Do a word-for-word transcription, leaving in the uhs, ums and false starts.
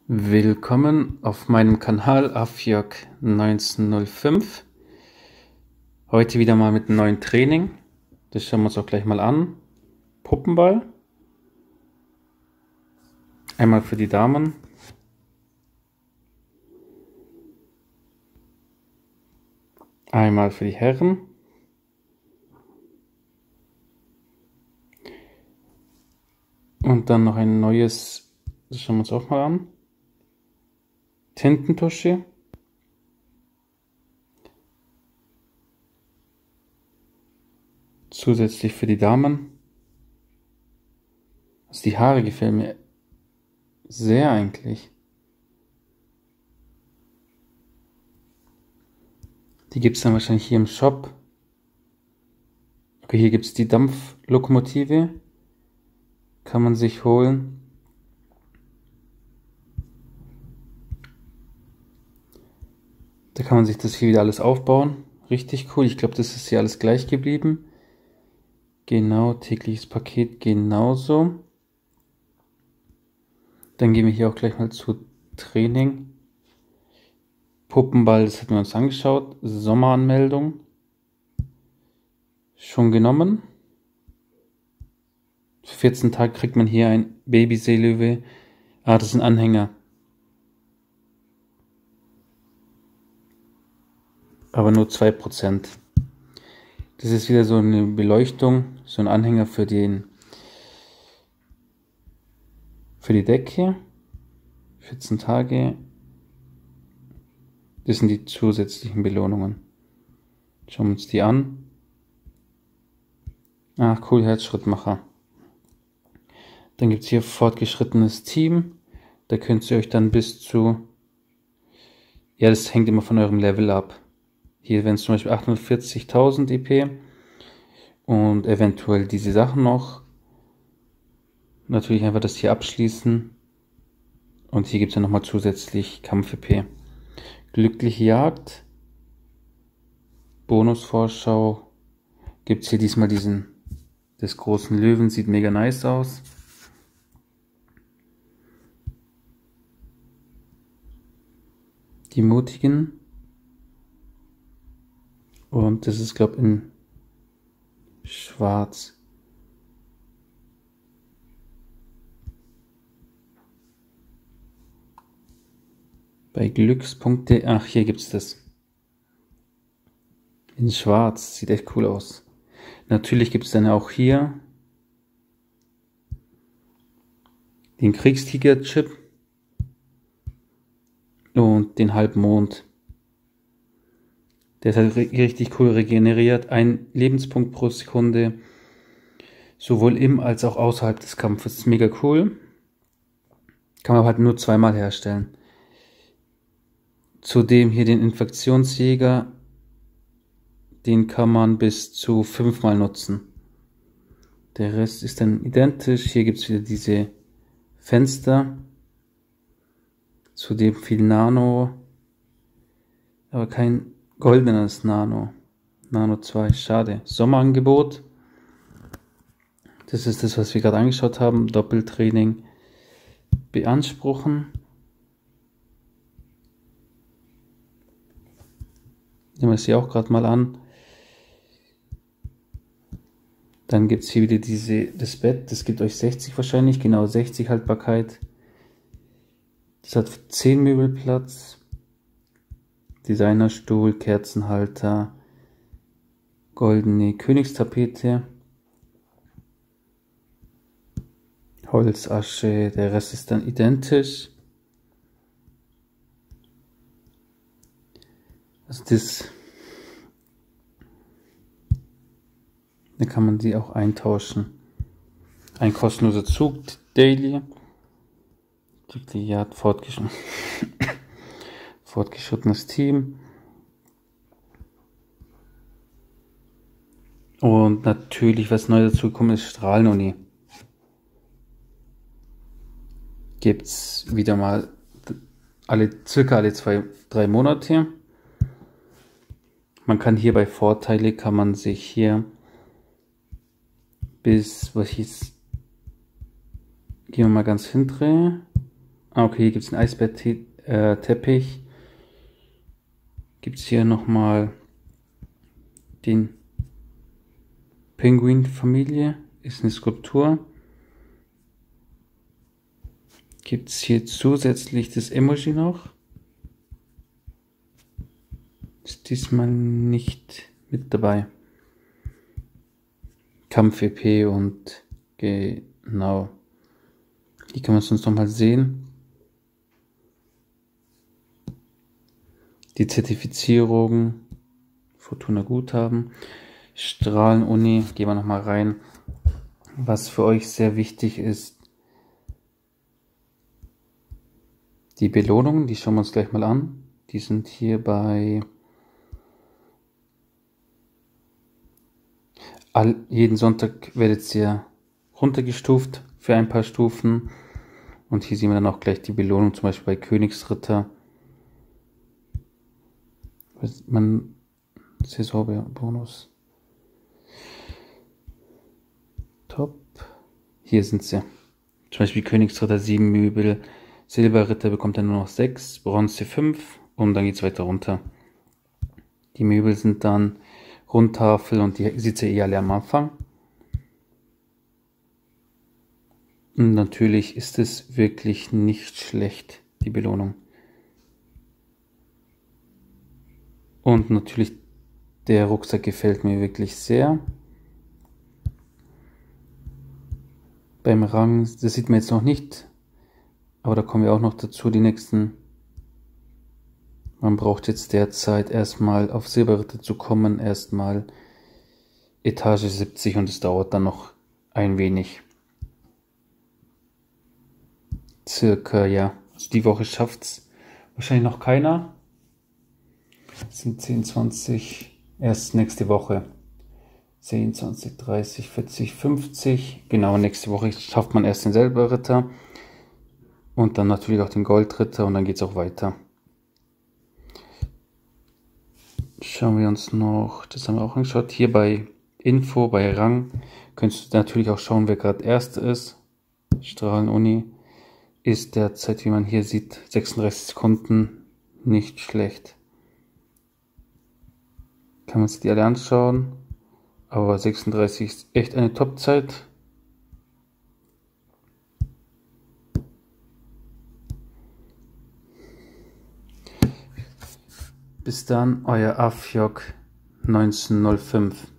Willkommen auf meinem Kanal Afjok neunzehnhundertfünf. Heute wieder mal mit einem neuen Training. Das schauen wir uns auch gleich mal an. Puppenball. Einmal für die Damen. Einmal für die Herren. Und dann noch ein neues, das schauen wir uns auch mal an. Tintentusche. Zusätzlich für die Damen. Also die Haare gefallen mir sehr eigentlich. Die gibt es dann wahrscheinlich hier im Shop. Okay, hier gibt es die Dampflokomotive. Kann man sich holen. Da kann man sich das hier wieder alles aufbauen. Richtig cool. Ich glaube, das ist hier alles gleich geblieben. Genau, tägliches Paket genauso. Dann gehen wir hier auch gleich mal zu Training. Puppenball, das hatten wir uns angeschaut. Sommeranmeldung. Schon genommen. Für vierzehn Tage kriegt man hier ein Babyseelöwe. Ah, das sind Anhänger. Aber nur zwei Prozent. Das ist wieder so eine Beleuchtung, so ein Anhänger für den für die Decke. vierzehn Tage. Das sind die zusätzlichen Belohnungen. Schauen wir uns die an. Ach cool, Herzschrittmacher. Dann gibt es hier fortgeschrittenes Team. Da könnt ihr euch dann bis zu... Ja, das hängt immer von eurem Level ab. Hier wären es zum Beispiel achthundertvierzigtausend E P und eventuell diese Sachen noch. Natürlich einfach das hier abschließen. Und hier gibt es ja nochmal zusätzlich Kampf-E P. Glückliche Jagd. Bonusvorschau. Gibt es hier diesmal diesen des großen Löwen. Sieht mega nice aus. Die Mutigen. Und das ist, glaube ich, in schwarz. Bei Glückspunkte, ach, hier gibt es das. In schwarz, sieht echt cool aus. Natürlich gibt es dann auch hier den Kriegstiger-Chip und den Halbmond. Der ist halt richtig cool regeneriert. Ein Lebenspunkt pro Sekunde. Sowohl im als auch außerhalb des Kampfes. Das ist mega cool. Kann man halt nur zweimal herstellen. Zudem hier den Infektionsjäger. Den kann man bis zu fünfmal nutzen. Der Rest ist dann identisch. Hier gibt es wieder diese Fenster. Zudem viel Nano. Aber kein goldenes Nano. Nano zwei, schade. Sommerangebot. Das ist das, was wir gerade angeschaut haben. Doppeltraining beanspruchen. Nehmen wir es hier auch gerade mal an. Dann gibt es hier wieder diese, das Bett. Das gibt euch sechzig wahrscheinlich. Genau, sechzig Haltbarkeit. Das hat zehn Möbel Platz. Designerstuhl, Kerzenhalter, goldene Königstapete, Holzasche, der Rest ist dann identisch. Also das, da kann man die auch eintauschen. Ein kostenloser Zug, Daily. Die Jagd fortgeschritten. Fortgeschrittenes Team. Und natürlich, was neu dazu gekommen ist, Strahlenuni. Gibt es wieder mal alle, circa alle zwei, drei Monate. Man kann hier bei Vorteile, kann man sich hier bis, was hieß, gehen wir mal ganz hinten. Ah, okay, hier gibt es einen Eisbär-Teppich. Gibt es hier nochmal den Pinguin-Familie. Ist eine Skulptur. Gibt es hier zusätzlich das Emoji noch. Ist diesmal nicht mit dabei. Kampf-E P und genau. Hier kann man es uns nochmal sehen. Die Zertifizierung, Fortuna Guthaben, Strahlen-Uni, gehen wir nochmal rein. Was für euch sehr wichtig ist, die Belohnungen, die schauen wir uns gleich mal an. Die sind hier bei all, jeden Sonntag werdet ihr runtergestuft für ein paar Stufen. Und hier sehen wir dann auch gleich die Belohnung, zum Beispiel bei Königsritter. Man Saisonbonus. Top. Hier sind sie. Zum Beispiel Königsritter sieben Möbel. Silberritter bekommt dann nur noch sechs, Bronze fünf und dann geht es weiter runter. Die Möbel sind dann Rundtafel und die sieht ihr eh alle am Anfang. Und natürlich ist es wirklich nicht schlecht, die Belohnung. Und natürlich, der Rucksack gefällt mir wirklich sehr. Beim Rang, das sieht man jetzt noch nicht, aber da kommen wir auch noch dazu, die nächsten. Man braucht jetzt derzeit erstmal auf Silberritter zu kommen, erstmal Etage siebzig und es dauert dann noch ein wenig. Circa, ja. Also die Woche schafft's wahrscheinlich noch keiner. Das sind zehn, zwanzig, erst nächste Woche. zehn, zwanzig, dreißig, vierzig, fünfzig. Genau, nächste Woche schafft man erst den Silberritter. Und dann natürlich auch den Goldritter und dann geht's auch weiter. Schauen wir uns noch, das haben wir auch angeschaut, hier bei Info, bei Rang, könntest du natürlich auch schauen, wer gerade Erster ist. Strahlen-Uni ist derzeit, wie man hier sieht, sechsunddreißig Sekunden, nicht schlecht. Kann man sich die alle anschauen, aber sechsunddreißig ist echt eine Top-Zeit. Bis dann, euer Afjok neunzehnhundertfünf.